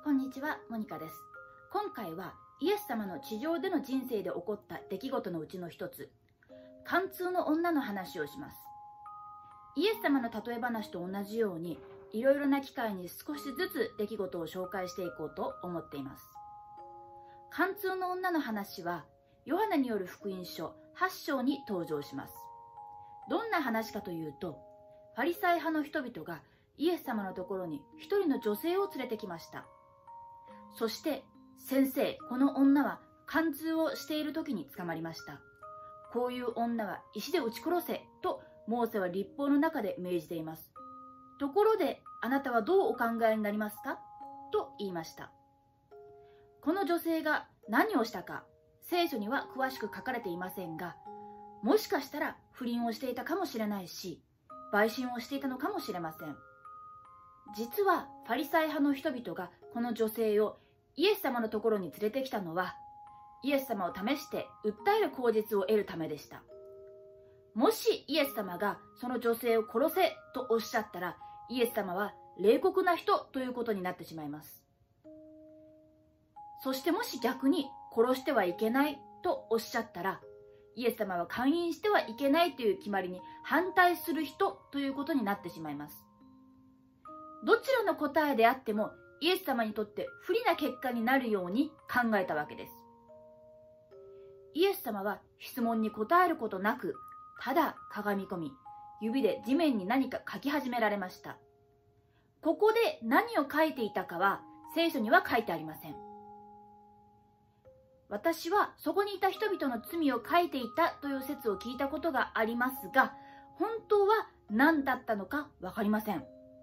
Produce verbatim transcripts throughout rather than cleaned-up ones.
こんにちは、モニカです。今回はイエス様の地上での人生で起こった出来事のうちの一つ、貫通の女の話をします。イエス様の例え話と同じように、いろいろな機会に少しずつ出来事を紹介していこうと思っています。貫通の女の話は、ヨハネによる福音書はち章に登場します。どんな話かというと、ファリサイ派の人々がイエス様のところに一人の女性を連れてきました。そして、先生、この女は貫通をしている時に捕まりました。こういう女は石で撃ち殺せとモーセは律法の中で命じています。ところで、あなたはどうお考えになりますかと言いました。この女性が何をしたか、聖書には詳しく書かれていませんが、もしかしたら不倫をしていたかもしれないし、売春をしていたのかもしれません。実はファリサイ派の人々がこの女性をイエス様のところに連れてきたのは、イエス様を試して訴える口実を得るためでした。もしイエス様がその女性を殺せとおっしゃったら、イエス様は冷酷な人ということになってしまいます。そしてもし逆に殺してはいけないとおっしゃったら、イエス様は姦淫してはいけないという決まりに反対する人ということになってしまいます。どちらの答えであってもイエス様にとって不利な結果になるように考えたわけです。イエス様は質問に答えることなく、ただかがみ込み、指で地面に何か書き始められました。ここで何を書いていたかは聖書には書いてありません。私はそこにいた人々の罪を書いていたという説を聞いたことがありますが、本当は何だったのかわかりません。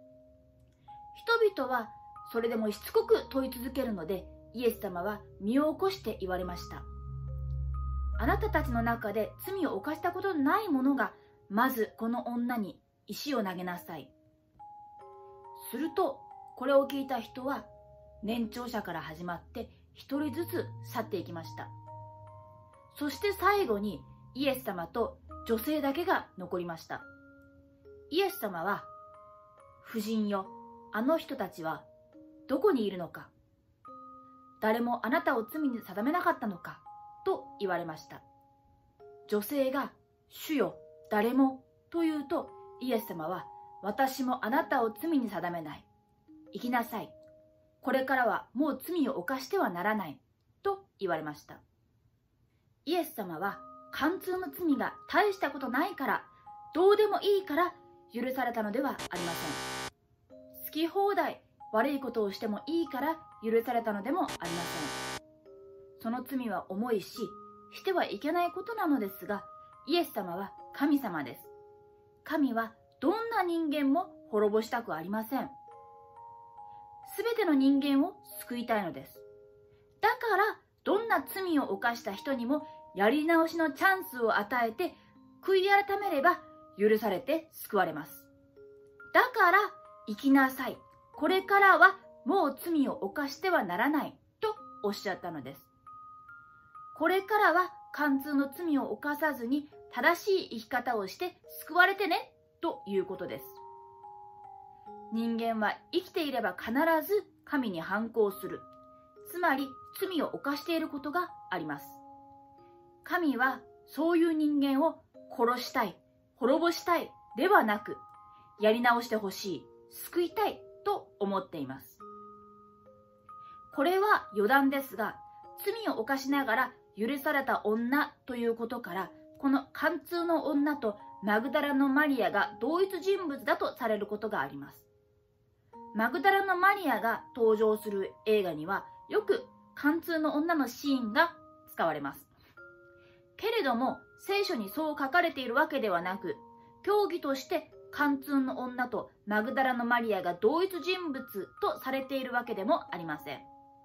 人々はそれでもしつこく問い続けるので、イエス様は身を起こして言われました。あなたたちの中で罪を犯したことのない者が、まずこの女に石を投げなさい。すると、これを聞いた人は、年長者から始まって一人ずつ去っていきました。そして最後にイエス様と女性だけが残りました。イエス様は、夫人よ、あの人たちはどこにいるのか。誰もあなたを罪に定めなかったのかと言われました。女性が、主よ、誰もと言うと、イエス様は、私もあなたを罪に定めない。行きなさい。これからはもう罪を犯してはならない。と言われました。イエス様は、貫通の罪が大したことないから、どうでもいいから許されたのではありません。好き放題悪いことをしてもいいから許されたのでもありません。その罪は重いし、してはいけないことなのですが、イエス様は神様です。神はどんな人間も滅ぼしたくありません。すべての人間を救いたいのです。だから、どんな罪を犯した人にもやり直しのチャンスを与えて、悔い改めれば許されて救われます。だから、生きなさい。これからはもう罪を犯してはならないとおっしゃったのです。これからは貫通の罪を犯さずに正しい生き方をして救われてねということです。人間は生きていれば必ず神に反抗する。つまり罪を犯していることがあります。神はそういう人間を殺したい、滅ぼしたいではなく、やり直してほしい、救いたいと思っています。これは余談ですが、罪を犯しながら許された女ということから、この貫通の女とマグダラのマリアが同一人物だとされることがあります。マグダラのマリアが登場する映画には、よく貫通の女のシーンが使われます。けれども、聖書にそう書かれているわけではなく、教義として貫通の女とマグダラのマリアが同一人物とされているわけでもありません。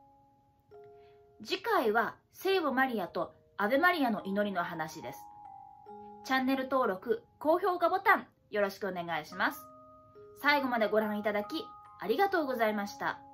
次回は聖母マリアとアベマリアの祈りの話です。チャンネル登録、高評価ボタンよろしくお願いします。最後までご覧いただきありがとうございました。